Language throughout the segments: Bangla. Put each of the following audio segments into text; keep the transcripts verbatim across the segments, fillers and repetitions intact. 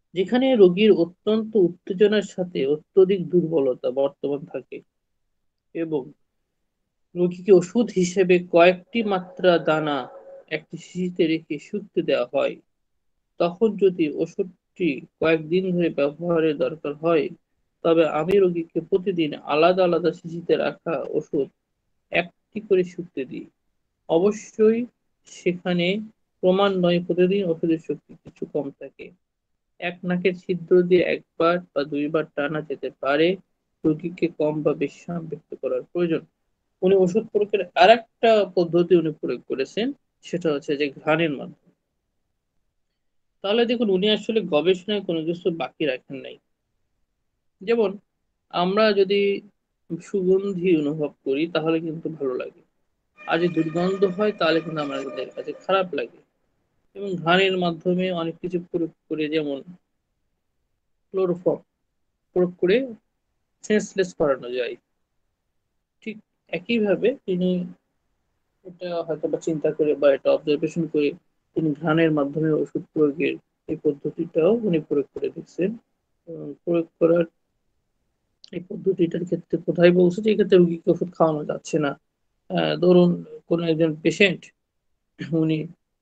যেখানে রোগীর অত্যন্ত উত্তেজনার সাথে অত্যধিক দুর্বলতা বর্তমান থাকে এবং রোগীকে ওষুধ হিসেবে কয়েকটি মাত্রা দানা একটি শিশিতে রেখে শুকতে দেওয়া হয়, তখন যদি ওষুধটি কয়েকদিন ধরে ব্যবহারের দরকার হয়, তবে আমি রোগীকে প্রতিদিন আলাদা আলাদা শিশিতে রাখা ওষুধ একটি করে শুকতে দিই। অবশ্যই সেখানে ক্রমান্বয়ে প্রতিদিন ওষুধের শক্তি কিছু কম থাকে। এক নাকের ছিদ্র দিয়ে একবার বা দুইবার টানা যেতে পারে। রোগীকে কম বা বেশি সাবধান করার প্রয়োজন। উনি ওষুধ প্রয়োগের আরেকটা পদ্ধতি উনি প্রয়োগ করেছেন, সেটা হচ্ছে যে ঘ্রাণের মাধ্যমে। তাহলে দেখুন উনি আসলে গবেষণায় কোনো কিছু বাকি রাখেন নাই। যেমন আমরা যদি সুগন্ধি অনুভব করি তাহলে কিন্তু ভালো লাগে। আর যদি দুর্গন্ধ হয় তাহলে কিন্তু আমাদের কাছে খারাপ লাগে। এবং ঘ্রাণের মাধ্যমে অনেক কিছু প্রয়োগ করে, যেমন ক্লোরোফর্ম প্রয়োগ করে সেন্সলেস করানো যায়। ঠিক একইভাবে তিনি এটা হয়তোবা চিন্তা করে বা এটা অবজারভেশন করে তিনি ঘ্রাণের মাধ্যমে ওষুধ প্রয়োগের এই পদ্ধতিটাও উনি প্রয়োগ করে দেখছেন। এবং প্রয়োগ করার এই পদ্ধতিটার ক্ষেত্রে কোথায় বলছে যে এক্ষেত্রে রুগীকে ওষুধ খাওয়ানো যাচ্ছে না। আহ, ধরুন কোন একজন পেশেন্ট, উনি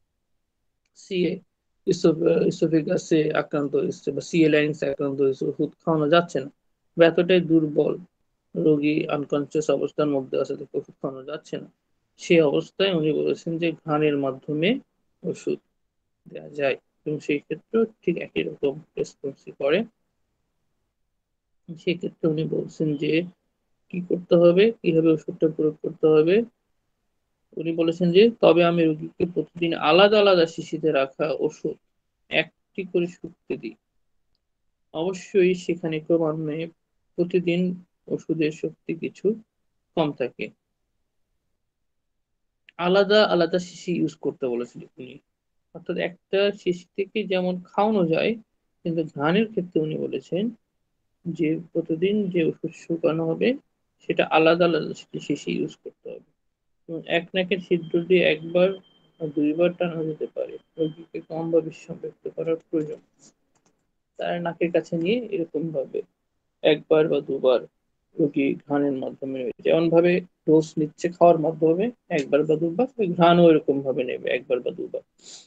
সিএ ইসোফেগাসে আক্রান্ত হয়েছে বা সিএ লাইন্স আক্রান্ত হয়েছে, ওষুধ খাওয়ানো যাচ্ছে না বা এতটাই দুর্বল রোগী, আনকনসিয়াস অবস্থার মধ্যে আছে, তাকে ওষুধ খাওয়ানো যাচ্ছে না, সেই অবস্থায় উনি বলেছেন যে ঘ্রাণের মাধ্যমে ওষুধ দেওয়া যায় এবং সেই ক্ষেত্রেও ঠিক একই রকম রেসপন্সই করে। সেক্ষেত্রে উনি বলছেন যে কি করতে হবে, কিভাবে ওষুধটা প্রয়োগ করতে হবে। উনি বলেছেন যে তবে আমি রোগীকে প্রতিদিন আলাদা আলাদা শিশিতে রাখা ওষুধ একটি করে শুকতে দিই। অবশ্যই সেখানে ক্রমান্বয়ে প্রতিদিন ওষুধের শক্তি কিছু কম থাকে। আলাদা আলাদা শিশি ইউজ করতে বলেছেন উনি। অর্থাৎ একটা শিশি থেকে যেমন খাওয়ানো যায়, কিন্তু ঘ্রাণের ক্ষেত্রে উনি বলেছেন যে প্রতিদিন যে ওষুধ শুকানো হবে সেটা আলাদা আলাদা শিশি ইউজ করতে হবে। এবং এক নাকের ছিদ্র দিয়ে একবার বা দুইবার টানা যেতে পারে। রোগীকে কম বা বেশি ব্যক্ত করার প্রয়োজন। তার নাকের কাছে নিয়ে এরকম ভাবে একবার বা দুবার রোগী ঘ্রাণের মাধ্যমে যেমন ভাবে ডোজ নিচ্ছে খাওয়ার মাধ্যমে একবার বা দুবার, ওই ঘ্রাণও এরকম ভাবে নেবে একবার বা দুবার।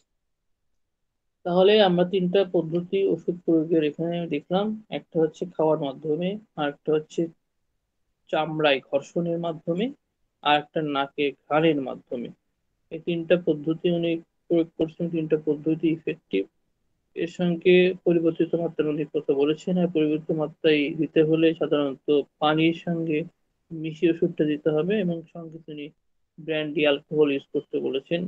তাহলে আমরা তিনটা পদ্ধতি ওষুধ প্রয়োগের এখানে দেখলাম। একটা হচ্ছে খাওয়ার মাধ্যমে, আর একটা হচ্ছে চামড়ায় ঘর্ষণের মাধ্যমে, আর একটা নাকে ঘ্রাণের মাধ্যমে। এই তিনটা পদ্ধতি উনি প্রয়োগ করছেন, তিনটা পদ্ধতি ইফেক্টিভ। এর সঙ্গে পরিবর্তিত মাত্রার উনি কথা বলেছেন, আর পরিবর্তিত মাত্রায় দিতে হলে সাধারণত পানির সঙ্গে মিশিয়ে ওষুধটা দিতে হবে এবং সঙ্গে তিনি ব্র্যান্ডি অ্যালকোহল ইউজ করতে বলেছেন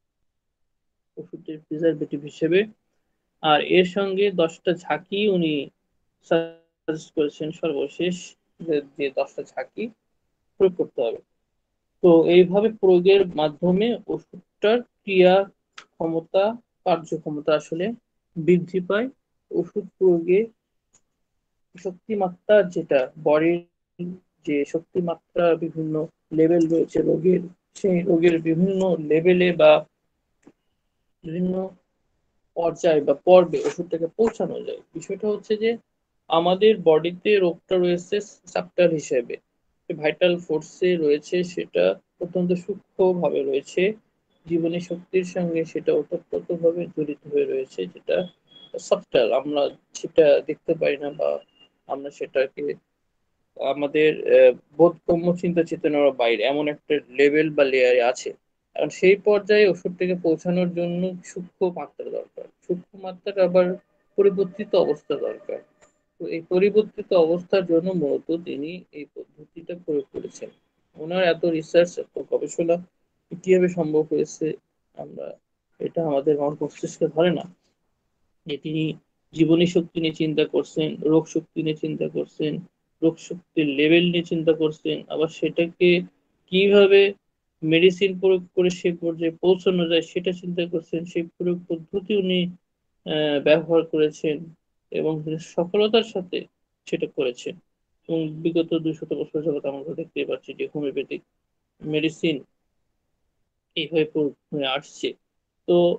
ওষুধের প্রিজারভেটিভ হিসেবে। আর এর সঙ্গে দশটা ঝাঁকি উনি সাজেস্ট করেছেন সর্বশেষ, যে যে দশটা ঝাঁকি প্রয়োগ করতে হবে। তো এইভাবে প্রয়োগের মাধ্যমে ওষুধটার ক্রিয়া ক্ষমতা, কার্যক্ষমতা আসলে বৃদ্ধি পায়। ওষুধ প্রয়োগে শক্তিমাত্রা, যেটা বডির যে শক্তিমাত্রা বিভিন্ন লেভেল রয়েছে রোগের, সেই রোগের বিভিন্ন লেভেলে বা বিভিন্ন পর্যায়ে বা পর্বে ওষুধটাকে পৌঁছানো যায়। বিষয়টা হচ্ছে যে আমাদের বডিতে রোগটা রয়েছে সাপ্টার হিসেবে, ভাইটাল ফোর্সে রয়েছে, সেটা অত্যন্ত সূক্ষ্মভাবে রয়েছে, জীবনী শক্তির সঙ্গে সেটা ওতপ্রোতভাবে জড়িত হয়ে রয়েছে, যেটা সাবটাল, আমরা সেটা দেখতে পাই না বা আমরা সেটাকে আমাদের আহ, বোধগম্য চিন্তা চেতনার বাইরে এমন একটা লেভেল বা লেয়ারে আছে। কারণ সেই পর্যায়ে ওষুধটাকে পৌঁছানোর জন্য সূক্ষ্ম মাত্রা দরকার, সূক্ষ্ম মাত্রার আবার পরিবর্তিত অবস্থা দরকার। তো এই পরিবর্তিত অবস্থার জন্য মূলত তিনি এই পদ্ধতিটা প্রয়োগ করেছেন। ওনার এত রিসার্চ, এত গবেষণা কিভাবে সম্ভব হয়েছে, আমরা এটা আমাদের মস্তিষ্কে ধরে না যে তিনি জীবনী শক্তি নিয়ে চিন্তা করছেন, রোগ শক্তি নিয়ে চিন্তা করছেন, রোগ শক্তির লেভেল নিয়ে চিন্তা করছেন, আবার সেটাকে কিভাবে মেডিসিন প্রয়োগ করে সে পর্যায়ে পৌঁছানো যায় সেটা চিন্তা করছেন, সেই প্রয়োগ পদ্ধতি উনি আহ, ব্যবহার করেছেন এবং তিনি সফলতার সাথে সেটা করেছেন। এবং বিগত দুইশত বছর যাবত আমরা দেখতে পাচ্ছি যে হোমিওপ্যাথিক মেডিসিন এইভাবে প্রয়োগ হয়ে আসছে। তো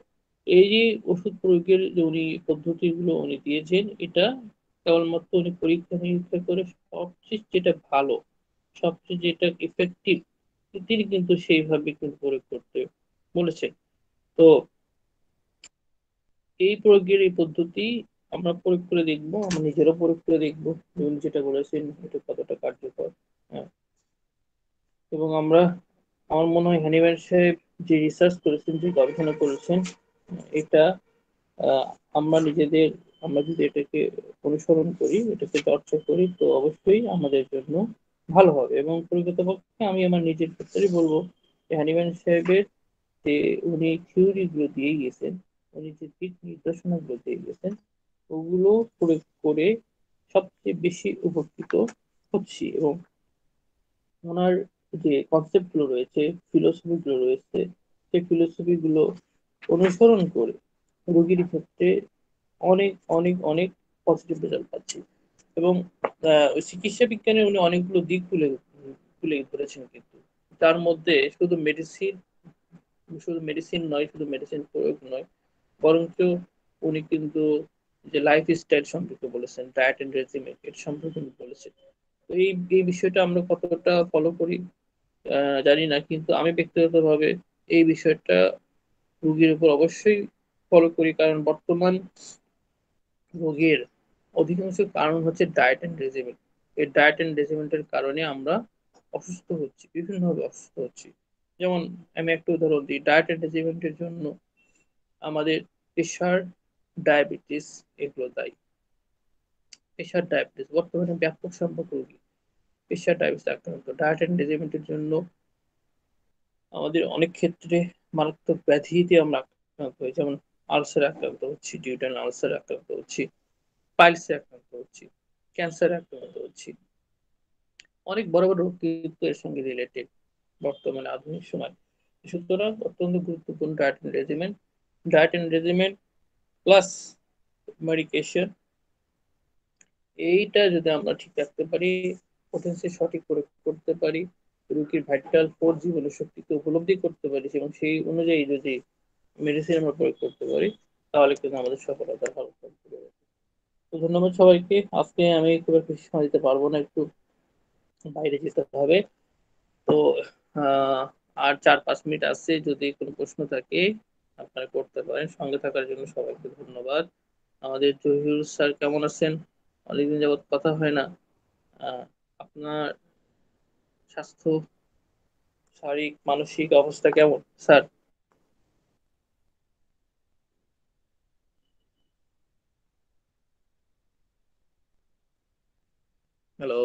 এই যে ওষুধ প্রয়োগের যে উনি পদ্ধতিগুলো উনি দিয়েছেন, এটা কেবলমাত্র উনি পরীক্ষা নিরীক্ষা করে সবচেয়ে যেটা ভালো, সবচেয়ে যেটা ইফেক্টিভ, তিনি কিন্তু সেইভাবে কিন্তু প্রয়োগ করতে বলেছেন। তো এই প্রয়োগের এই পদ্ধতি আমরা প্রয়োগ করে দেখবো, আমরা নিজেরাও প্রয়োগ করে দেখবো উনি যেটা বলেছেন এটা কতটা কার্যকর। হ্যাঁ, এবং আমরা, আমার মনে হয় হানিম্যান সাহেব যে রিসার্চ করেছেন, যে গবেষণা করেছেন, এটা আহ, আমরা নিজেদের, আমরা যদি এটাকে অনুসরণ করি, এটাকে চর্চা করি, তো অবশ্যই আমাদের জন্য ভালো হবে। এবং প্রকৃতপক্ষে আমি আমার নিজের ক্ষেত্রে বলবো যে হানিম্যান সাহেবের যে উনি থিওরি গুলো দিয়ে গেছেন, উনি যে দিক নির্দেশনা গুলো দিয়ে গেছেন, ওগুলো প্রয়োগ করে সবচেয়ে বেশি উপকৃত হচ্ছি। এবং ওনার যে কনসেপ্ট গুলো রয়েছে, ফিলোসফি গুলো রয়েছে, সেই ফিলোসফি গুলো অনুসরণ করে রোগীর ক্ষেত্রে অনেক অনেক অনেক পজিটিভ রেজাল্ট পাচ্ছি। এবং আহ, চিকিৎসা বিজ্ঞানে উনি অনেকগুলো দিক তুলে তুলে ধরেছেন, কিন্তু তার মধ্যে শুধু মেডিসিন, শুধু মেডিসিন নয়, শুধু মেডিসিন প্রয়োগ নয়, বরঞ্চ উনি কিন্তু যে লাইফ স্টাইল সম্পর্কে বলেছেন, ডায়েট এন্ড রেজিমেন্ট এর সম্পর্কে উনি বলেছেন। তো এই এই বিষয়টা আমরা কতটা ফলো করি আহ, জানি না, কিন্তু আমি ব্যক্তিগতভাবে এই বিষয়টা রোগীর উপর অবশ্যই ফলো করি, কারণ বর্তমান রোগের অধিকাংশ কারণ হচ্ছে ডায়েট এন্ড রেজিমেন্ট। এই ডায়েট এন্ড রেজিমেন্টের কারণে আমরা অসুস্থ হচ্ছি, বিভিন্নভাবে অসুস্থ হচ্ছি। যেমন আমি একটা উদাহরণ দিই, ডায়েট এন্ড রেজিমেন্টের জন্য আমাদের প্রেশার, ডায়াবেটিস এগুলো দায়ী। প্রেশার, ডায়াবেটিস বর্তমানে ব্যাপক সংখ্যক রোগী প্রেশার, ডায়াবেটিস আক্রান্ত। ডায়েট এন্ড রেজিমেন্টের জন্য আমাদের অনেক ক্ষেত্রে মারাত্মক ব্যাধিতে আমরা আক্রান্ত হই, যেমন আলসার আক্রান্ত হচ্ছি, ডিউডেনাল আলসার আক্রান্ত হচ্ছি, পাইলসে আক্রান্ত হচ্ছি, ক্যান্সারে আক্রান্ত হচ্ছি। অনেক বড় বড় রোগ কিন্তু এর সঙ্গে রিলেটেড বর্তমানে আধুনিক সময়। সুতরাং অত্যন্ত গুরুত্বপূর্ণ diet and regiment, diet and regiment plus medication, এইটা যদি আমরা ঠিক রাখতে পারি, পোটেন্সি সঠিক প্রয়োগ করতে পারি, রোগীর ভাইটাল ফোর্স, জীবন শক্তিকে উপলব্ধি করতে পারি, এবং সেই অনুযায়ী যদি মেডিসিন আমরা প্রয়োগ করতে পারি, তাহলে কিন্তু আমাদের সফলতার হার থাকতে পারে। তো ধন্যবাদ সবাইকে। আজকে আমি খুব একটা বেশি সময় দিতে পারবো না, একটু বাইরে যেতে হবে। তো আহ, আর চার পাঁচ মিনিট আছে, যদি কোনো প্রশ্ন থাকে আপনারা করতে পারেন। সঙ্গে থাকার জন্য সবাইকে ধন্যবাদ। আমাদের জহিরুল স্যার কেমন আছেন? অনেকদিন যাবত কথা হয় না। আহ, আপনার স্বাস্থ্য, শারীরিক মানসিক অবস্থা কেমন sir? Hello,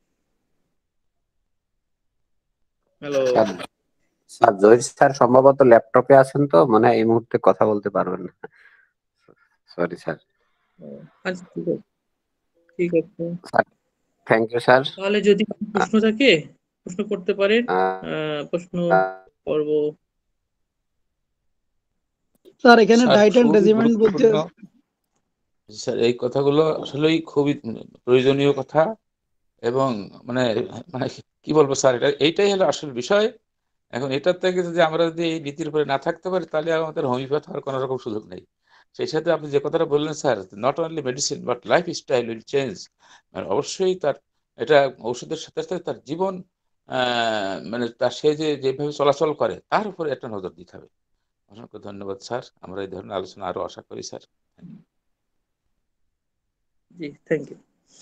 hello. Sir, sir Zahir sir সম্ভবত ল্যাপটপে আছেন, তো মনে হয় এই মুহূর্তে কথা বলতে পারবেন না। Sorry sir. আচ্ছা, ঠিক আছে, ঠিক আছে। Sir, thank you sir. তাহলে যদি কোনো প্রশ্ন থাকে, প্রশ্ন করতে পারেন। আহ, প্রশ্ন করব। স্যার এখানে স্যার ডায়েট এন্ড খুবই রেজিমেন্ট বলতে গুরুত্বপূর্ণ। স্যার এই কথাগুলো আসলেই খুবই প্রয়োজনীয় কথা, এবং মানে মানে কি বলবো স্যার, এটা এইটাই হলো আসল বিষয়। এখন এটার থেকে যদি আমরা যদি এই নীতির উপরে না থাকতে পারি, তাহলে আমাদের হোমিওপ্যাথ হওয়ার কোনো রকম সুযোগ নেই। সেই সাথে আপনি যে কথাটা বললেন sir, not only medicine but lifestyle will change. মানে অবশ্যই তার এটা ঔষধের সাথে সাথে তার জীবন, আহ, মানে তার সে যে যেভাবে চলাচল করে তার উপরে একটা নজর দিতে হবে। অসংখ্য ধন্যবাদ স্যার, আমরা এই ধরনের আলোচনা আরো আশা করি স্যার। G, thank you.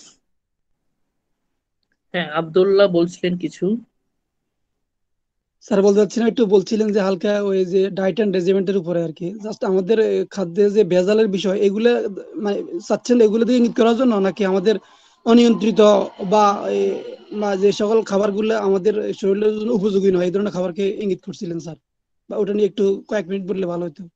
হ্যাঁ, আব্দুল্লাহ বলছিলেন কিছু। স্যার বলতে চাচ্ছি না, একটু বলছিলেন যে হালকা ওই যে ডায়েট এন্ড রেজিমেন্টের উপরে আর কি, জাস্ট আমাদের এ, খাদ্যে যে ভেজালের বিষয় এগুলা, মানে চাচ্ছেন এগুলো দিয়ে ইঙ্গিত করার জন্য, নাকি আমাদের অনিয়ন্ত্রিত বা এ, বা যে সকল খাবারগুলো আমাদের শরীরের জন্য উপযোগী নয় এই ধরনের খাবারকে ইঙ্গিত করছিলেন স্যার, বা ওটা নিয়ে একটু কয়েক মিনিট বললে ভালো হতো।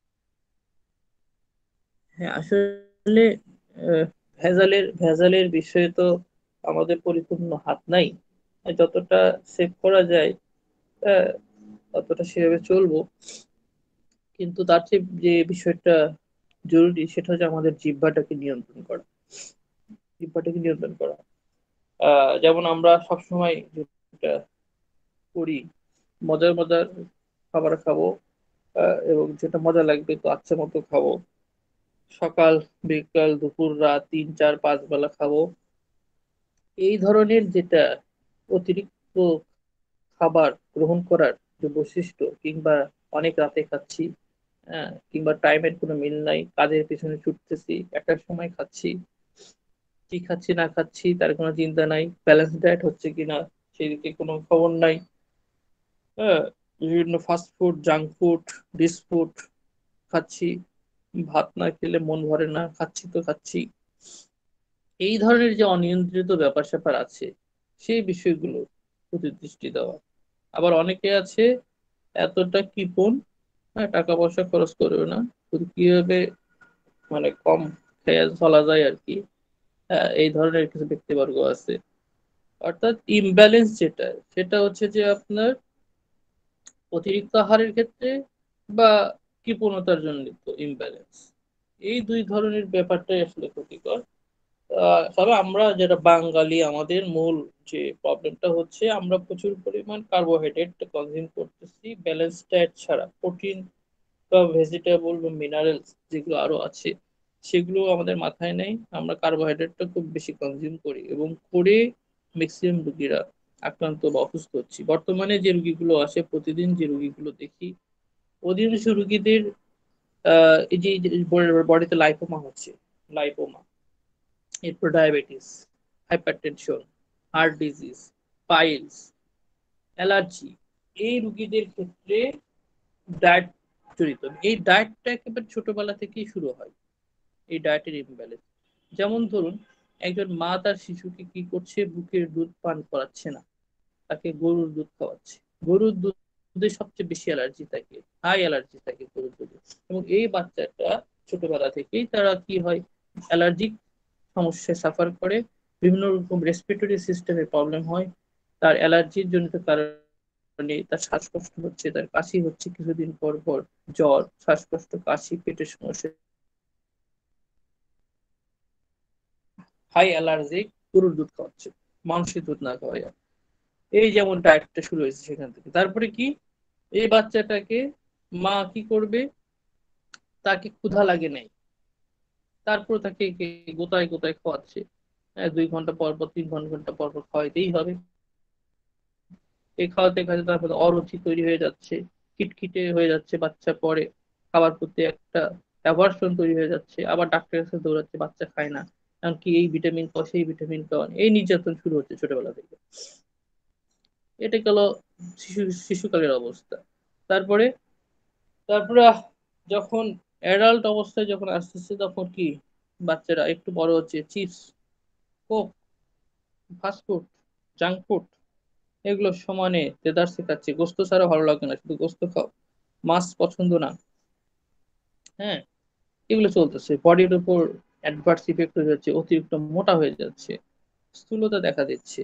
হ্যাঁ, আসলে আহ, ভেজালের ভেজালের বিষয়ে তো আমাদের পরিপূর্ণ হাত নাই। যতটা সেভ করা যায় আহ, ততটা সেভাবে চলবো। কিন্তু তার চেয়ে যে বিষয়টা জরুরি, সেটা হচ্ছে আমাদের জিহ্বাটাকে নিয়ন্ত্রণ করা। জিহ্বাটাকে নিয়ন্ত্রণ করা আহ যেমন আমরা সবসময় যেটা করি, মজার মজার খাবার খাবো, আহ, এবং যেটা মজা লাগবে তো আচ্ছা মতো খাবো। সকাল, বিকাল, দুপুর, রাত, তিন চার পাঁচ বেলা খাবো। এই ধরনের যেটা অতিরিক্ত খাবার গ্রহণ করার যে বৈশিষ্ট্য, কিংবা অনেক রাতে খাচ্ছি, হ্যাঁ, কিংবা টাইমের কোনো মিল নাই, কাজের পিছনে ছুটতেছি, একটা সময় খাচ্ছি, কি খাচ্ছি না খাচ্ছি তার কোনো চিন্তা নাই, ব্যালেন্স ডায়েট হচ্ছে কিনা সেদিকে কোনো খবর নাই। হ্যাঁ, বিভিন্ন fast food, junk food, biscuit খাচ্ছি, ভাত না খেলে মন ভরে না, খাচ্ছি তো খাচ্ছি। এই ধরনের যে অনিয়ন্ত্রিত ব্যাপার স্যাপার আছে, সেই বিষয়গুলো প্রতি দৃষ্টি দেওয়া। আবার অনেকে আছে এতটা কৃপণ, হ্যাঁ, টাকা পয়সা খরচ করবে না, শুধু কিভাবে মানে কম খেয়ে চলা যায় আর কি। হ্যাঁ, এই ধরনের কিছু ব্যক্তিবর্গ আছে। অর্থাৎ ইমব্যালেন্স যেটা, সেটা হচ্ছে যে আপনার অতিরিক্ত আহারের ক্ষেত্রে বা কৃপণতার জনিত ইমব্যালেন্স। এই দুই ধরনের ব্যাপারটাই আসলে ক্ষতিকর। আহ, তবে আমরা যেটা বাঙালি, আমাদের মূল যে প্রবলেমটা হচ্ছে আমরা প্রচুর পরিমাণ কার্বোহাইড্রেট কনজিউম করতেছি ব্যালেন্স ডায়েট ছাড়া। প্রোটিন বা ভেজিটেবল বা মিনারেলস যেগুলো আরো আছে, সেগুলো আমাদের মাথায় নেই। আমরা কার্বোহাইড্রেটটা খুব বেশি কনজিউম করি এবং করে ম্যাক্সিমাম রোগীরা আক্রান্ত বা অসুস্থ হচ্ছি। বর্তমানে যে রোগীগুলো আসে, প্রতিদিন যে রোগীগুলো দেখি, অধিকাংশ রোগীদের আহ এই যে বডিতে লাইপোমা হচ্ছে, লাইপোমা, এরপর diabetes, hypertension, heart disease, piles, allergy, এই রোগীদের ক্ষেত্রে ডায়েট জড়িত। এই ডায়েটটা একেবারে ছোটবেলা থেকেই শুরু হয়, এই ডায়েটের ইমব্যালেন্স। যেমন ধরুন, একজন মা তার শিশুকে কি করছে, বুকের দুধ পান করাচ্ছে না, তাকে গরুর দুধ খাওয়াচ্ছে। গরুর দুধে সবচেয়ে বেশি অ্যালার্জি থাকে, হাই অ্যালার্জি থাকে গরুর দুধে। এবং এই বাচ্চাটা ছোটবেলা থেকেই তারা কি হয়, অ্যালার্জিক সমস্যায় সাফার করে, বিভিন্ন রকম রেসপিরেটরি সিস্টেমে প্রবলেম হয়, তার অ্যালার্জির জনিত কারণে তার শ্বাসকষ্ট হচ্ছে, তার কাশি হচ্ছে, কিছুদিন পর পর জ্বর, শ্বাসকষ্ট, কাশি, পেটের সমস্যা, হাই অ্যালার্জিক গরুর দুধ খাওয়াচ্ছে, মানুষের দুধ না খাওয়া যায়। এই যেমন ডায়েটটা শুরু হয়েছে সেখান থেকে। তারপরে কি, এই বাচ্চাটাকে মা কি করবে, তাকে ক্ষুধা লাগে নাই, তারপর তাকে গোতায় গোতায় খাওয়াচ্ছে। হ্যাঁ, দুই ঘন্টা পর পর, তিন ঘন্টা ঘন্টা পর পর খাওয়াইতেই হবে। এই খাওয়াতে খাওয়াতে তারপরে অরুচি তৈরি হয়ে যাচ্ছে, খিটখিটে হয়ে যাচ্ছে বাচ্চা, পরে খাবার প্রতি একটা অ্যাভার্সন তৈরি হয়ে যাচ্ছে, আবার ডাক্তারের কাছে দৌড়াচ্ছে, বাচ্চা খায় না, এমনকি এই ভিটামিন খাওয়া, সেই ভিটামিন খাওয়া, এই নির্যাতন শুরু হচ্ছে ছোটবেলা থেকে। এটা গেল শিশু শিশুকালের অবস্থা। তারপরে তারপরে আহ, যখন অ্যাডাল্ট অবস্থায় যখন আসতেছে, তখন কি, বাচ্চারা একটু বড় হচ্ছে, chips, coke, fast food, junk food, এগুলো সমানে দেদার শেখাচ্ছে। গোস্ত ছাড়া ভালো লাগে না, শুধু গোস্ত খাও, মাছ পছন্দ না। হ্যাঁ, এগুলো চলতেছে, বডির উপর অ্যাডভার্স ইফেক্ট হয়ে যাচ্ছে, অতিরিক্ত মোটা হয়ে যাচ্ছে, স্থূলতা দেখা দিচ্ছে।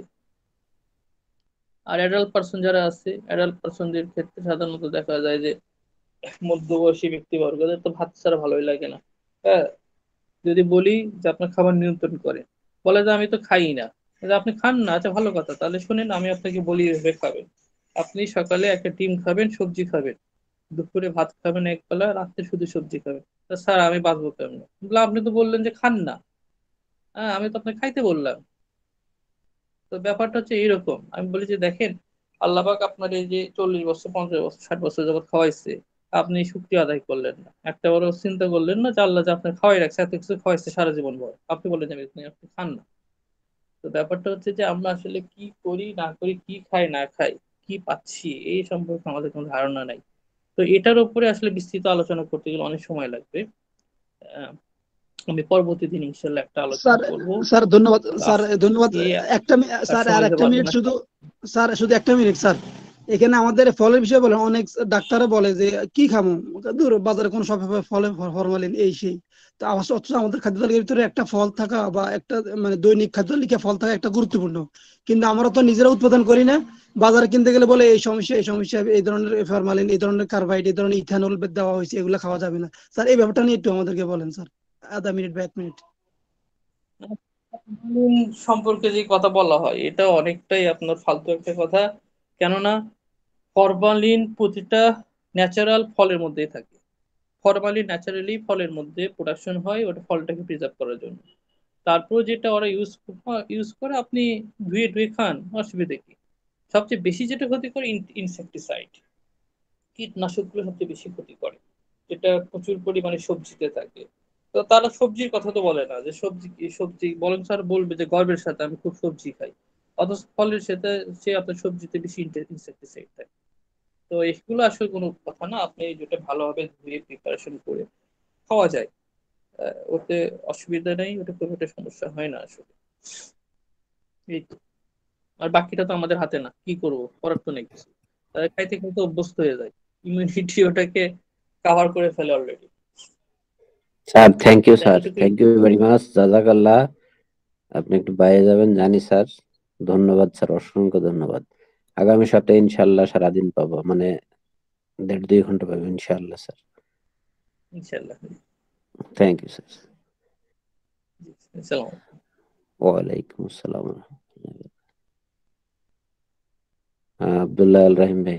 আর অ্যাডাল্ট পার্সন যারা আছে, অ্যাডাল্ট পার্সনদের ক্ষেত্রে সাধারণত দেখা যায় যে মধ্যবয়সী ব্যক্তিবর্গদের তো ভাত ছাড়া ভালোই লাগে না। হ্যাঁ, যদি বলি যে আপনার খাবার নিয়ন্ত্রণ করে, বলে যে আমি তো খাই না। যে আপনি খান না, আচ্ছা ভালো কথা, তাহলে শুনেন আমি আপনাকে বলি এভাবে খাবেন। আপনি সকালে একটা ডিম খাবেন, সবজি খাবেন, দুপুরে ভাত খাবেন এক বেলা, রাত্রে শুধু সবজি খাবেন। তা স্যার আমি বাঁচবো কেমন? বললাম, আপনি তো বললেন যে খান না। হ্যাঁ, আমি তো আপনাকে খাইতে বললাম। তো ব্যাপারটা হচ্ছে এইরকম। আমি বলি যে দেখেন, আল্লাহ পাক আপনার এই যে চল্লিশ বছর, পঞ্চাশ বছর, ষাট বছর যাবত খাওয়াইছে, আপনি শুকরিয়া আদায় করলেন না, একটা বড় চিন্তা করলেন না যে আল্লাহ যে আপনার খাওয়াই রাখছে, এত কিছু খাওয়াইছে সারা জীবন ভর, আপনি বললেন যে আপনি আপনি খান না। তো ব্যাপারটা হচ্ছে যে আমরা আসলে কি করি না করি, কি খাই না খাই, কি পাচ্ছি, এই সম্পর্কে আমাদের কোনো ধারণা নাই। তো এটার উপরে আসলে বিস্তৃত আলোচনা করতে গেলে অনেক সময় লাগবে। আহ, আমি পরবর্তী দিন ইনশাল্লাহ একটা আলোচনা স্যার করব। স্যার ধন্যবাদ, তো স্যার ধন্যবাদ। আজকে একটা মি- আর স্যার আর সময় দিতে একটা পারবো মিনিট না। শুধু, স্যার শুধু একটা মিনিট স্যার। এখানে আমাদের ফলের বিষয়ে বলেন, অনেক ডাক্তাররা বলে যে কি খাবো, দূর বাজারে কোন সব ফলে ফরমালিন এই সেই। তো অবশ্য অথচ আমাদের খাদ্য তালিকার ভিতরে একটা ফল থাকা বা একটা মানে দৈনিক খাদ্য তালিকা ফল থাকা একটা গুরুত্বপূর্ণ। কিন্তু আমরা তো নিজেরা উৎপাদন করি না, বাজারে কিনতে গেলে বলে এই সমস্যা এই সমস্যা, এই ধরনের ফরমালিন, এই ধরনের কার্বাইড, এই ধরনের ইথানল দেওয়া হয়েছে, এগুলো খাওয়া যাবে না। স্যার এই ব্যাপারটা নিয়ে একটু আমাদেরকে বলেন স্যার, আধা মিনিট বা এক মিনিট। ফরমালিন সম্পর্কে যে কথা বলা হয়, এটা অনেকটাই আপনার ফালতু একটা কথা। কেননা ফরমালিন প্রতিটা ন্যাচারাল ফলের মধ্যেই থাকে। ফরমালিন ন্যাচারালি ফলের মধ্যে প্রোডাকশন হয় ওটা ফলটাকে প্রিজার্ভ করার জন্য। তারপর যেটা ওরা ইউজ ইউজ করে আপনি ধুয়ে ধুয়ে খান, অসুবিধা কি? সবচেয়ে বেশি যেটা ক্ষতি করে ইনসেক্টিসাইড, কীটনাশকগুলো সবচেয়ে বেশি ক্ষতি করে, যেটা প্রচুর পরিমাণে সবজিতে থাকে। তো তারা সবজির কথা তো বলে না যে সবজি কি সবজি, বরং স্যার বলবে যে গর্বের সাথে আমি খুব সবজি খাই, অথচ ফলের সাথে সে আপনার সবজিতে বেশি ইনসেক্টিসাইড থাকে। তো এগুলো আসলে কোনো কথা না, আপনি যেটা ভালোভাবে ধুয়ে প্রিপারেশন করে খাওয়া যায়, আহ, ওতে অসুবিধা নেই, ওটা খুব একটা সমস্যা হয় না আসলে। এই তো। আর বাকিটা তো আমাদের হাতে না, কি করব, করার তো নেই কিছু। তারা খাইতে খাইতে অভ্যস্ত হয়ে যায়, ইমিউনিটি ওটাকে কাভার করে ফেলে already. Sir thank you sir, এতটুকুই। থ্যাংক ইউ ভেরি মাচ, জাজাকাল্লাহ। আপনি একটু বাইরে যাবেন জানি স্যার। ধন্যবাদ স্যার, অসংখ্য ধন্যবাদ। আগামী সপ্তাহে ইনশাল্লাহ সারাদিন পাবো, মানে দেড় দুই ঘন্টা পাবো ইনশাল্লাহ স্যার। ইনশাল্লাহ। Thank you sir. আসসালামু আলাইকুম। ওয়ালাইকুম আসসালাম। আহ, আব্দুল্লাহ আল রাহিম ভাই।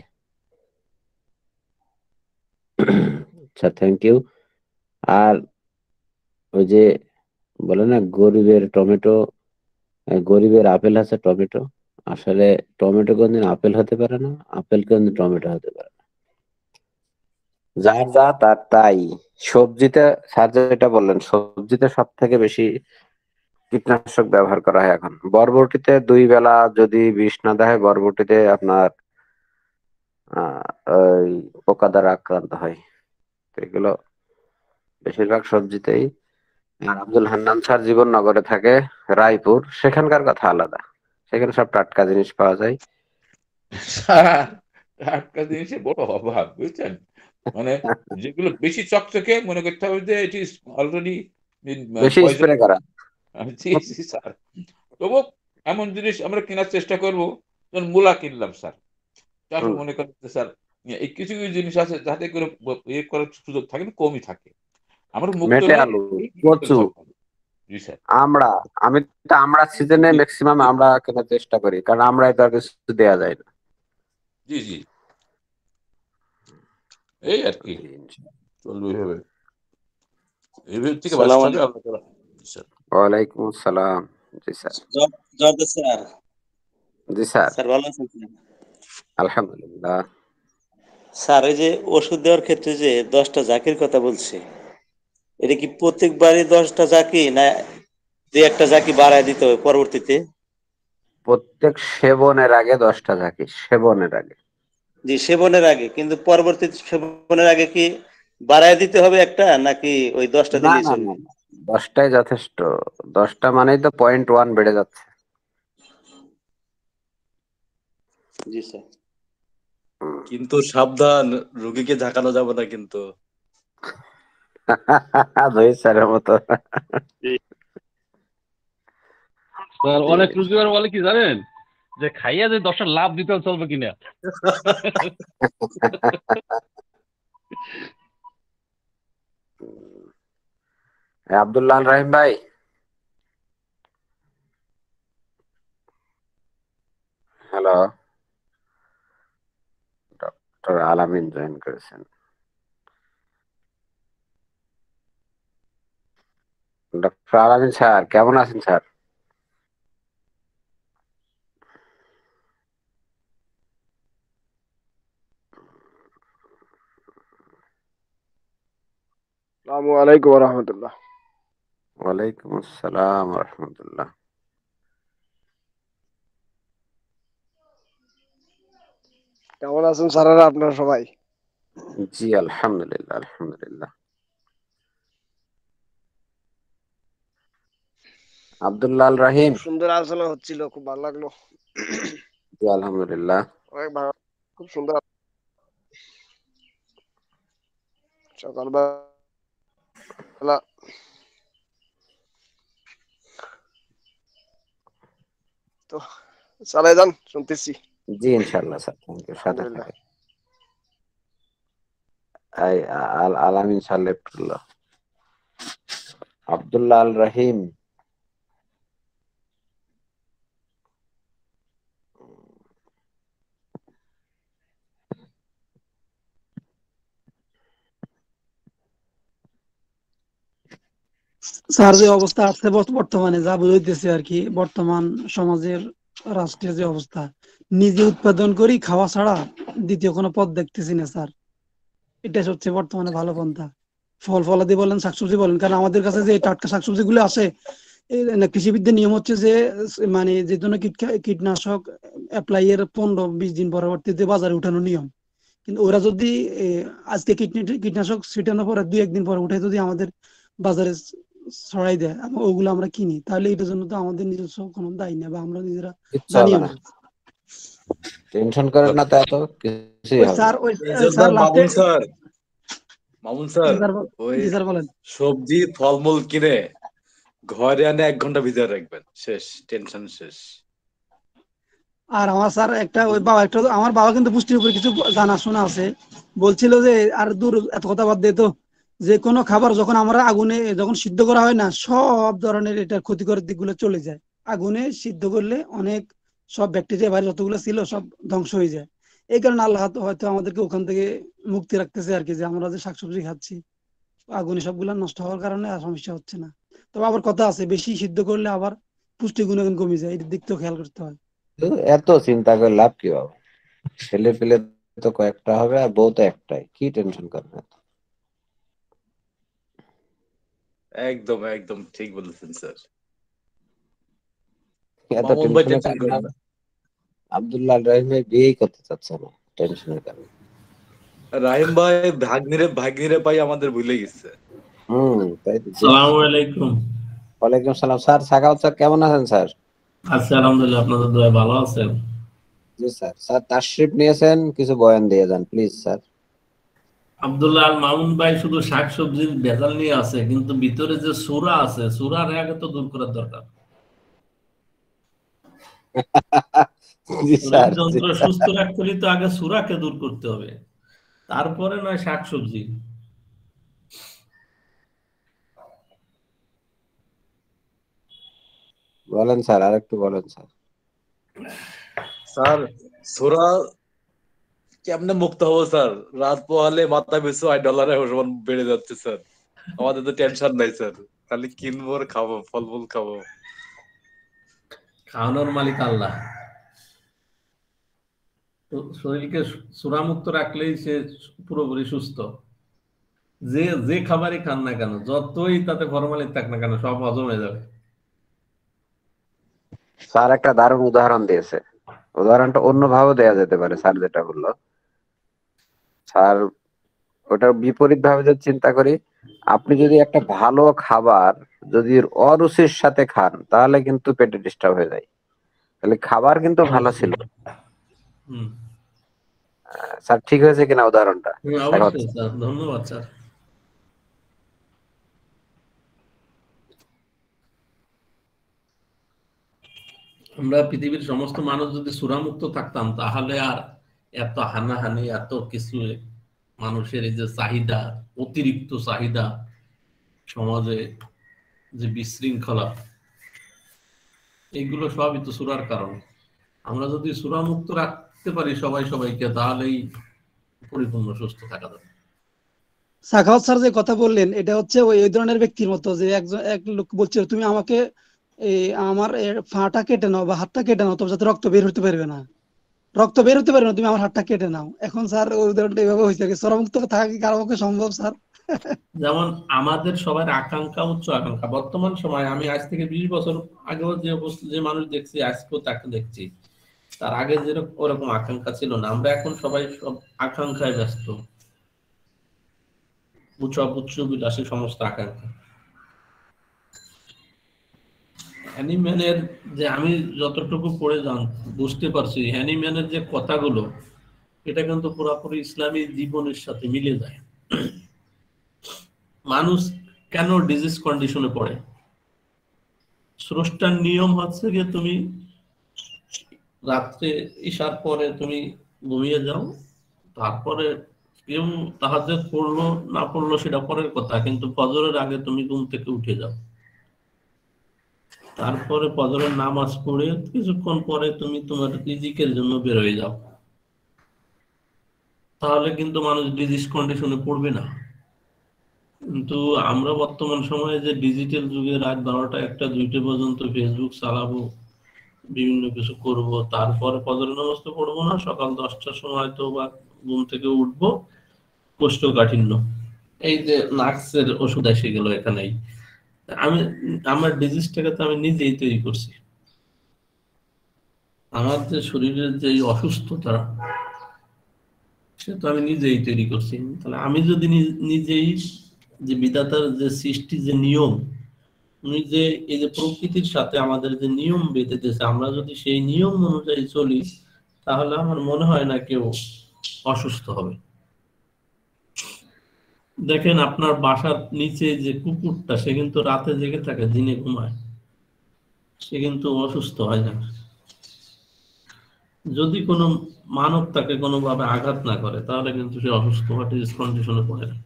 আচ্ছা, থ্যাংক ইউ। আর ওই যে বলে না গরিবের টমেটো, আহ, গরিবের আপেল আছে টমেটো, আসলে টমেটো কোনদিন আপেল হতে পারে না, আপেল কোনদিন টমেটো হতে পারে না। যার যা তার তাই। সবজিতে স্যার যেটা বললেন, সবজিতে সব থেকে বেশি কীটনাশক ব্যবহার করা হয় এখন। বরবটিতে দুই বেলা যদি বিষ না দেয়, বরবটিতে আপনার আহ ওই পোকা দ্বারা আক্রান্ত হয়। তো এগুলো বেশিরভাগ সবজিতেই। আর আব্দুল হান্নান স্যার জীবননগরে থাকে, রায়পুর, সেখানকার কথা আলাদা, সেখানে সব টাটকা জিনিস পাওয়া যায়। টাটকা জিনিসের বড় অভাব, বুঝছেন? মানে যেগুলো বেশি চকচকে মনে করতে হবে যে ইট ইজ অলরেডি বেশি পয়জন। স্প্রে করা। জি জি স্যার। তবু এমন জিনিস আমরা কেনার চেষ্টা করবো, যেমন মূলা কিনলাম স্যার, তারপর হুম। মনে করেন যে স্যার এই কিছু কিছু জিনিস আছে যাতে করে ব- ইয়ে করার সুযোগ থাকে না, কমই থাকে, আমরা মুক্ত মেটে হই আলু, এই করে কচু, চলতে হবে। জি স্যার। আমড়া। আমি তো আমড়া সিজনে জি ম্যাক্সিমাম জি আমরা কেনার চেষ্টা করি, কারণ আমরা এটা কিছু দেওয়া যায় না। জি জি, এই আর কি জি, চলবে এইভাবে, এইভাবে থেকে সালাম বাঁচতে হবে আলাইকুম। আল্লাহ তাআলা। জি স্যার। ওয়ালাইকুম আসসালাম। জি স্যার। জ- জর্জ স্যার, জি স্যার। স্যার ভালো আছেন স্যার? আলহামদুলিল্লাহ। স্যার ওই যে ওষুধ দেওয়ার ক্ষেত্রে যে দশটা জাকির কথা বলছে, এটা কি প্রত্যেকবারই দশটা জাকি, না যে একটা জাকি বাড়ায় দিতে হবে পরবর্তীতে? প্রত্যেক সেবনের আগে দশটা থাকি, সেবনের আগে। জি, সেবনের আগে, কিন্তু পরবর্তী সেবনের আগে কি বাড়ায় দিতে হবে একটা, নাকি ওই দশটা না দিলেই না না চলবে? না, দশটাই যথেষ্ট। দশটা মানেই তো পয়েন্ট ওয়ান বেড়ে যাচ্ছে। জি স্যার। হুম। কিন্তু সাবধান, রোগীকে ঝাঁকানো যাবে না কিন্তু। জহির স্যারের মতো। স্যার জি। অনেক রুগী আর বলে কি জানেন, যে খাইয়া যে দশটা লাভ দিতে হবে চলবে কিনা। এ, আব্দুল্লাহ আল রাহিম ভাই, হ্যালো। ডক্টর আলামিন জয়েন করেছেন। ডক্টর আলামিন স্যার কেমন আছেন স্যার? আসসালামু আলাইকুম রহমতুল্লাহ। ওয়ালাইকুম আসসালাম রহমতুল্লাহ। কেমন আছেন স্যারেরা আপনারা সবাই? জি আলহামদুলিল্লাহ, আলহামদুলিল্লাহ। আব্দুল্লাহ আল রাহিম। খুব সুন্দর আলোচনা হচ্ছিল, খুব ভালো লাগলো। জি আলহামদুলিল্লাহ। অনেক ভালো, খুব সুন্দর। সকালবেলা তো চালাই যান, শুনতেছি। জি ইনশাআল্লাহ স্যার, থ্যাংক ইউ, সাথে আলহামদুলিল্লাহ। থাকে। এই আল আলামিন স্যার লেফটুল্লাহ। আব্দুল্লাহ আল রাহিম। স্যার যে অবস্থা আছে বর্ত- বর্তমানে যা বুঝাইতেছে আর কি, বর্তমান সমাজের রাষ্ট্রের যে অবস্থা, নিজে উৎপাদন করি খাওয়া ছাড়া দ্বিতীয় কোনো পথ দেখতেছি না স্যার। এটা হচ্ছে বর্তমানে ভালো পন্থা। ফল ফলাদি বলেন, শাকসবজি বলেন, কারণ আমাদের কাছে যে টাটকা শাকসবজি গুলো আসে, এই না, কৃষিবিদদের নিয়ম হচ্ছে যে মানে যে কোনো কীট- কীটনাশক অ্যাপ্লাই এর পনেরো বিশ দিন পরবর্তীতে বাজারে উঠানোর নিয়ম। কিন্তু ওরা যদি এ, আজকে কীটনি- কীটনাশক ছিটানোর পরে দুই একদিন পরে উঠে যদি আমাদের বাজারে ছড়াই দেয় এবং ওগুলো আমরা কিনি, তাহলে এটার জন্য তো আমাদের নিজস্ব কোনো দায়ী না, বা আমরা নিজেরা কিচ্ছু হবে জানিও না, না। টেনশন করেন না, তো এত কিছুই ওই হবে স্যার না। ওই এই ওই জন্য স্যার লাস্টে, মামুন স্যার মামুন স্যার জি স্যার বল- ওই জি স্যার বলেন। সবজি ফলমূল কিনে ঘরে আনে এক ঘন্টা ভিতরে রাখবেন, শেষ, টেনশন শেষ। আর আমার স্যার একটা ওই বাবা একটা আমার বাবা কিন্তু পুষ্টির উপরে কিছু জানাশোনা আছে, বলছিল যে আর দূর এত কথা বাদ দিয়ে, তো যে কোনো খাবার যখন আমরা আগুনে যখন সিদ্ধ করা হয় না, সব ধরনের এটা ক্ষতিকর দিকগুলো চলে যায়। আগুনে সিদ্ধ করলে অনেক সব ব্যাকটেরিয়া ভাইরাস যতগুলো ছিল সব ধ্বংস হয়ে যায়। এই কারণে আল্লাহ তো হয়তো আমাদেরকে ওখান থেকে মুক্তি রাখতেছে আর কি, যে আমরা যে শাকসবজি খাচ্ছি আগুনে সবগুলা নষ্ট হওয়ার কারণে আর সমস্যা হচ্ছে না। তবে আবার কথা আছে, বেশি সিদ্ধ করলে আবার পুষ্টি গুণাগুণ কমে যায়, এর দিক তো খেয়াল করতে হয়। তো এত চিন্তা করে লাভ কি বাবা, ছেলে পেলে তো কয়েকটা হবে আর বউ তো একটাই, কি টেনশন করেন এত? একদম একদম ঠিক বলেছেন স্যার। এত মামুন ভাই টেনশনের টেনশন কারণে করেন না। আব্দুল্লাহ রহিম ভাই বিয়েই করতে চাচ্ছে না টেনশনের কারণে। রাহিম ভাই ভাগ্নিরে ভাগ্নিরে পাই আমাদের ভুলে গেছে। হম, তাই তো দেখছি। সালামু আলাইকুম। ওয়ালাইকুম সালাম স্যার, সাখাওয়াত স্যার কেমন আছেন স্যার? আচ্ছা, আলহামদুলিল্লাহ, আপনাদের দোয়ায় ভালো আছেন? জি স্যার। স্যার তাশরিফ নিয়েছেন, কিছু বয়ান দিয়ে যান প্লিজ স্যার। আব্দুল্লাহ আল মামুন ভাই শুধু শাকসবজির ভেজাল নিয়ে আছে, কিন্তু ভিতরে যে সূরা আছে, সূরার আগে তো দূর করার দরকার। জি স্যার, জি হৃদযন্ত্র স্যার। সুস্থ রাখতে হলে তো আগে সূরাকে দূর করতে হবে, তারপরে নয় শাকসবজি। বলেন স্যার, আর একটু বলেন স্যার। স্যার সোরা কেমনে মুক্ত হবো স্যার? রাত পোহালে মাথা পিছু আট ডলারে সমান বেড়ে যাচ্ছে স্যার। আমাদের তো টেনশন নাই স্যার, খালি কিনবো আর খাবো, ফলমূল খাবো। খাওয়ানোর মালিক আল্লাহ। তো শরীরকে সূরামুক্ত রাখলেই সে পুরোপুরি সুস্থ। যে যে খাবারই খান না কেন, যতই তাতে ফরমালিন থাক না কেন, সব হজম হয়ে যাবে। স্যার একটা দারুণ উদাহরণ দিয়েছে, উদাহরণটা অন্যভাবে দেয়া যেতে পারে। স্যার যেটা বললো, স্যার ওটার বিপরীত ভাবে যদি চিন্তা করি, আপনি যদি একটা ভালো খাবার যদি অরুচির সাথে খান, তাহলে কিন্তু পেটে ডিস্টার্ব হয়ে যায়। তাহলে খাবার কিন্তু ভালো ছিল। অবশ্যই। হুম। আহ, স্যার ঠিক হয়েছে কিনা উদাহরণটা? হুম, দেখা অবশ্যই হচ্ছে। স্যার, ধন্যবাদ স্যার। আমরা পৃথিবীর সমস্ত মানুষ যদি সূরামুক্ত থাকতাম, তাহলে আর এত হানাহানি, এত কিছু, মানুষের এই যে চাহিদা, অতিরিক্ত চাহিদা, সমাজে যে বিশৃঙ্খলা, এইগুলো সবই তো সূরার কারণে। আমরা যদি সূরামুক্ত রাখতে পারি সবাই সবাইকে, তাহলেই পরিপূর্ণ সুস্থ থাকা যাবে। সাখাওয়াত স্যার যে কথা বললেন, এটা হচ্ছে ওই ওই ধরনের ব্যক্তির মতো, যে একজন এক লোক বলছে তুমি আমাকে এই আমার এ ফাটা কেটে নাও বা হাতটা কেটে নাও, তবে যাতে রক্ত বের হতে পারবে না, রক্ত বের হতে পারবে না, তুমি আমার হাতটা কেটে নাও। এখন স্যার ওই উদাহরণটা এইভাবে হয়েছে, সরমুক্ত থাকা কি কারো পক্ষে সম্ভব স্যার? যেমন আমাদের সবার আকাঙ্ক্ষা, উচ্চ আকাঙ্ক্ষা, বর্তমান সময় আমি আজ থেকে বিশ বছর আগেও যে অবস্থা- যে মানুষ দেখছি, আজকেও তাকে দেখছি, তার আগে যেরকম ওরকম আকাঙ্ক্ষা ছিল না। আমরা এখন সবাই সব আকাঙ্ক্ষায় ব্যস্ত, উচ্চ উচ্চ বিলাসী সমস্ত আকাঙ্ক্ষা। হ্যানিম্যানের যে, আমি যতটুকু পড়ে জান বুঝতে পারছি, হ্যানিম্যানের যে কথাগুলো, এটা কিন্তু পুরোপুরি ইসলামী জীবনের সাথে মিলে যায়। মানুষ কেন ডিজিজ কন্ডিশনে পড়ে? স্রষ্টার নিয়ম হচ্ছে যে তুমি রাত্রে ঈশার পরে তুমি ঘুমিয়ে যাও, তারপরে কেউ তাহাজ্জুদ পড়লো না পড়লো সেটা পরের কথা, কিন্তু ফজরের আগে তুমি ঘুম থেকে উঠে যাও, তারপরে ফজরের নামাজ পড়ে কিছুক্ষণ পরে তুমি তোমার রিজিকের জন্য বের হয়ে যাও, তাহলে কিন্তু মানুষ ডিজিজ কন্ডিশনে পড়বে না। কিন্তু আমরা বর্তমান সময়ে যে ডিজিটাল যুগে রাত বারোটা একটা দুইটা পর্যন্ত ফেসবুক চালাবো, বিভিন্ন কিছু করব, তারপরে ফজর নামাজ তো পড়বো না, সকাল দশটার সময় তো বা ঘুম থেকে উঠবো, কোষ্ঠকাঠিন্য, এই যে নার্সের ওষুধ এসে গেল এখানেই। আমি আমার ডিজিজটাকে তো আমি নিজেই তৈরি করছি। আমার যে শরীরের যে অসুস্থতা সে তো আমি নিজেই তৈরি করছি। তাহলে আমি যদি নিজেই যে বিধাতার যে সৃষ্টি যে নিয়ম, উনি যে এই যে প্রকৃতির সাথে আমাদের যে নিয়ম বেঁধে দিয়েছে, আমরা যদি সেই নিয়ম অনুযায়ী চলি তাহলে আমার মনে হয় না কেউ অসুস্থ হবে। দেখেন আপনার বাসার নিচে যে কুকুরটা, সে কিন্তু রাতে জেগে থাকে, দিনে ঘুমায়, সে কিন্তু অসুস্থ হয় না যদি কোনো মানব তাকে কোনোভাবে আঘাত না করে, তাহলে কিন্তু সে অসুস্থ কন্ডিশনে পড়ে না।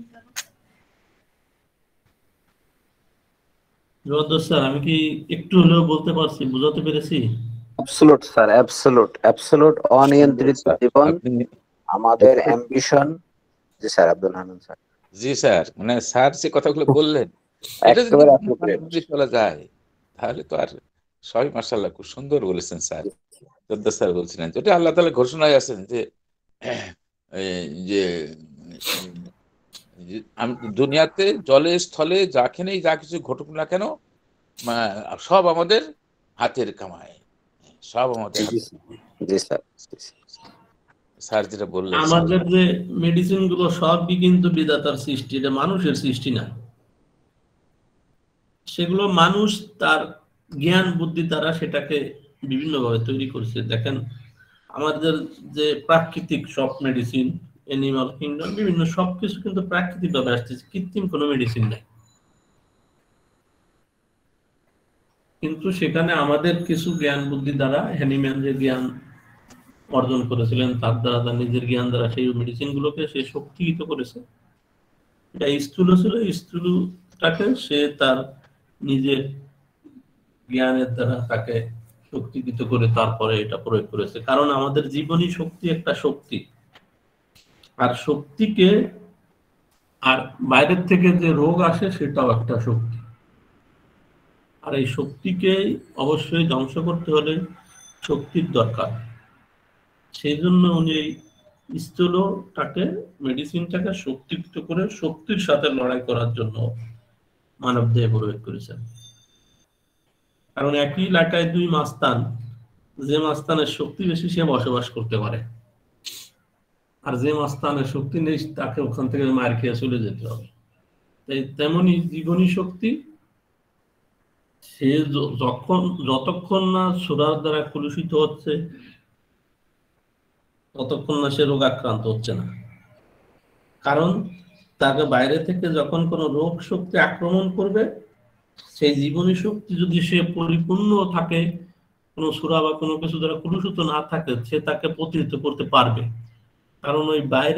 জবরদস্ত স্যার, আমি কি একটু হলেও বলতে পারছি, বুঝাতে পেরেছি? অ্যাবসলিউট স্যার, অ্যাবসলিউট অ্যাবসলিউট অনিয়ন্ত্রিত জীবন আমাদের অ্যাম্বিশন। জি স্যার, আব্দুল হান্নান স্যার। জি স্যার, মানে স্যার যে কথাগুলো বললেন, এটা যদি চলা যায় তাহলে তো আর সবাই মাশাআল্লাহ খুব সুন্দর বলেছেন স্যার। জবরদস্ত স্যার বলছিলেন যেটা আল্লাহ তাআলা ঘোষণায় আছেন যে যে দুনিয়াতে জলে স্থলে যাখানেই যা কিছু ঘটুক না কেন সব আমাদের হাতের কামাই, সব আমাদের। জি স্যার, স্যার যেটা বললেন, আমাদের যে মেডিসিন গুলো সবই কিন্তু বিধাতার সৃষ্টি, এটা মানুষের সৃষ্টি না। সেগুলো মানুষ তার জ্ঞান বুদ্ধি দ্বারা সেটাকে বিভিন্ন ভাবে তৈরি করছে। দেখেন আমাদের যে প্রাকৃতিক সব মেডিসিন, অ্যানিমাল কিংডম, বিভিন্ন সবকিছু কিন্তু প্রাকৃতিক ভাবে আসতেছে, কৃত্রিম কোনো মেডিসিন নাই। কিন্তু সেখানে আমাদের কিছু জ্ঞান বুদ্ধি দ্বারা হ্যানিম্যান যে জ্ঞান অর্জন করেছিলেন, তার দ্বারা তার নিজের জ্ঞান দ্বারা সেই মেডিসিন গুলোকে সে শক্তিহিত করেছে। এটা স্থূল ছিল, স্থূলটাকে সে তার নিজের জ্ঞানের দ্বারা তাকে শক্তিহিত করে তারপরে এটা প্রয়োগ করেছে। কারণ আমাদের জীবনী শক্তি একটা শক্তি, আর শক্তিকে আর বাইরের থেকে যে রোগ আসে সেটাও একটা শক্তি। আর এই শক্তিকে অবশ্যই ধ্বংস করতে হলে শক্তির দরকার। সেই জন্য উনি এই স্থূলটাকে, মেডিসিনটাকে শক্তিযুক্ত করে শক্তির সাথে লড়াই করার জন্য মানব দেহে প্রয়োগ করেছেন। কারণ একই এলাকায় দুই মাস্তান, যে মাস্তানের শক্তি বেশি সে বসবাস করতে পারে, আর যে মাস্তানের শক্তি নেই তাকে ওখান থেকে মার খেয়ে চলে যেতে হবে। তাই তেমনি জীবনী শক্তি, সে যখন যতক্ষণ না সূরার দ্বারা কলুষিত হচ্ছে ততক্ষণ না সে রোগাক্রান্ত হচ্ছে না। কারণ তাকে বাইরে থেকে যখন কোনো রোগ শক্তি আক্রমণ করবে, সেই জীবনী শক্তি যদি সে পরিপূর্ণ থাকে, কোনো সূরা বা কোনো কিছু দ্বারা কলুষিত না থাকে, সে তাকে প্রতিহত করতে পারবে। কারণ ওই বাইরে